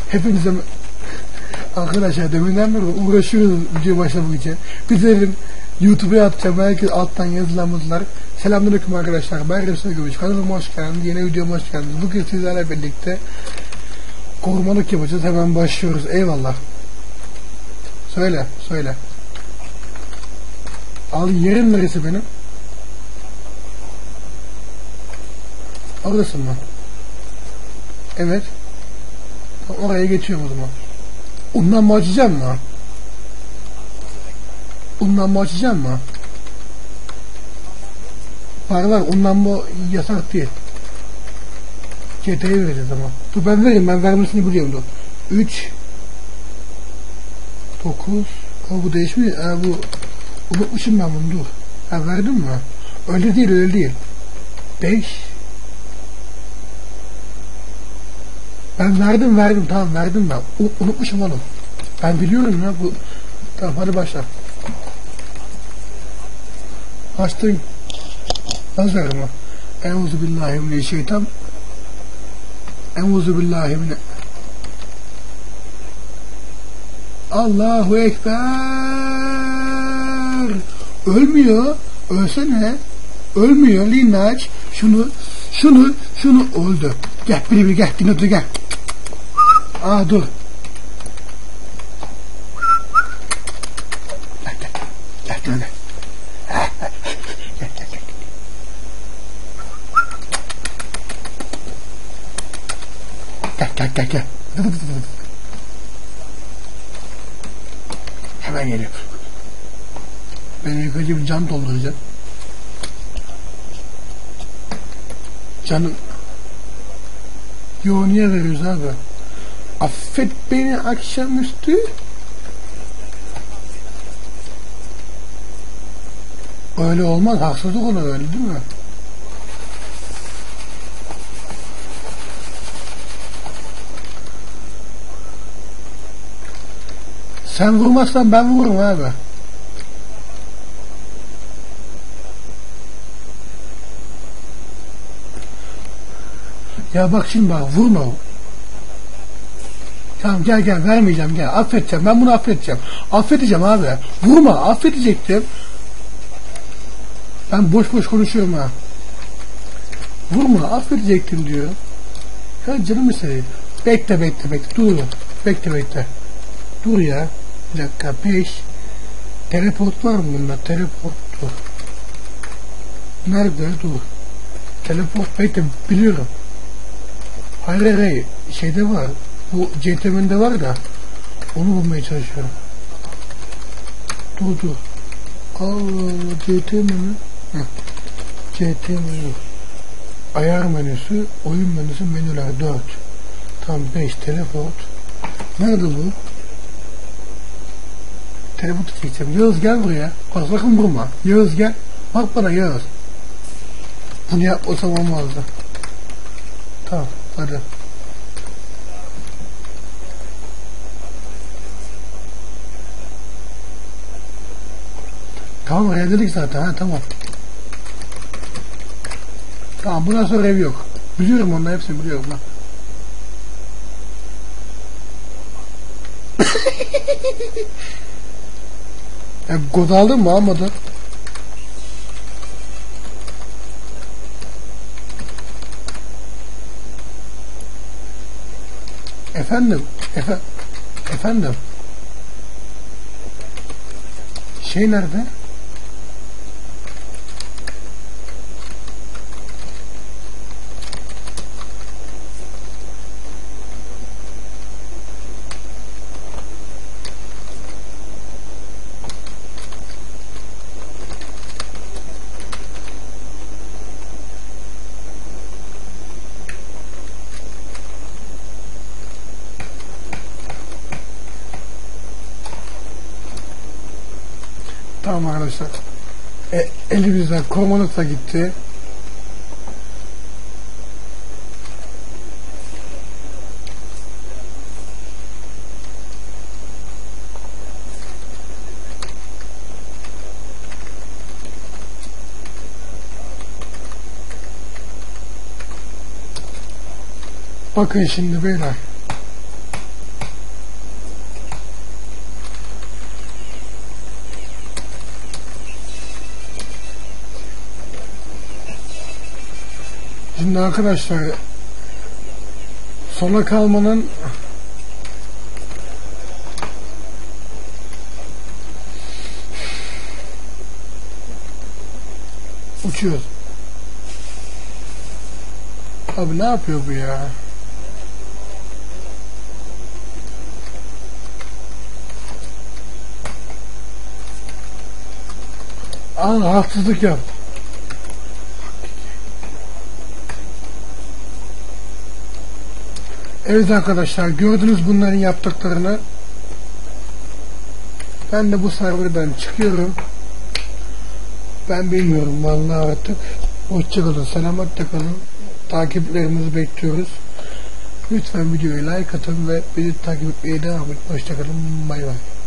Hepinize arkadaşlar deminden beri uğraşıyoruz video başlamak için. Bizlerin YouTube'a atacağım, herkes alttan yazılanlar. Selamünaleyküm arkadaşlar, ben Resul Gümüş. Kanalıma hoş geldiniz, yeni videoma hoş geldiniz. Bugün sizlerle birlikte korumalık yapacağız, hemen başlıyoruz. Eyvallah. Söyle. Al, yerin neresi benim? Oradasın mı? Evet. Oraya geçiyorum o zaman. Ondan mı açacağım mı? Ondan mı açacağım mı? Var ondan mı yasak değil. CT'ye vereceğiz ama. Dur ben vereyim, ben vermesini biliyorum dur. 3 9 bu değişmiyor. Bu unutmuşum ben bunu, dur. Verdim mi? Öyle değil. 5 Ben verdim, tamam verdim ben. Unutmuşum oğlum. Ben biliyorum ya bu. Tamam hadi başla. Açtın. Hazır mı? Euzubillahimineşşeytan. Euzubillahimine. Allahu Ekber. Ölmüyor. Ölsene. Ölmüyor. Linnaç. Şunu öldü. Gel bir gel. Dinle gel. Dur. Gel. Gel. Hemen geliyor. Ben ilk önce bir can dolduracağım. Canım. Yo, niye veriyoruz abi? Affet beni akşamüstü. Öyle olmaz. Haksızlık olur öyle değil mi? Sen vurmazsan ben vururum abi. Ya bak şimdi bak, vurma. Tamam gel vermeyeceğim, gel affedeceğim, ben bunu affedeceğim abi, vurma, affedecektim. Ben boş konuşuyorum ha. Vurma, affedecektim diyor. Ya canım istedi. Bekle dur, bekle dur ya, bir dakika. 5 teleport var mı bunda? Teleport dur. Nerede? Dur. Teleport bekle, biliyorum. Hayır şeyde var. Bu CTM'de var da onu bulmaya çalışıyorum. Dur. CTM mi? CTM ayar menüsü, oyun menüsü, menüler 4. Tam 5 teleport. Nerede bu? Teleport çekeceğim. Yağız gel buraya. Sakın vurma. Yağız gel. Bak bana Yağız. Bunu yapmasam olmazdı. Tamam hadi. Tamam dedik zaten, tamam. Tamam, bundan sonra ev yok. Biliyorum, onların hepsini biliyorum lan. Kod aldın mı? Almadın. Efendim. Şey nerede? Tamam arkadaşlar. Elimizden korumalık da gitti. Bakın şimdi beyler. Şimdi arkadaşlar sona kalmanın uçuyoruz. Abi ne yapıyor bu ya? Haksızlık yaptı. Evet arkadaşlar, gördünüz bunların yaptıklarını. Ben de bu serverden çıkıyorum. Ben bilmiyorum vallahi artık. Hoşçakalın, selametle kalın. Takiplerimizi bekliyoruz. Lütfen videoya like atın ve bizi takip etmeye devam edin. Hoşçakalın, bay bay.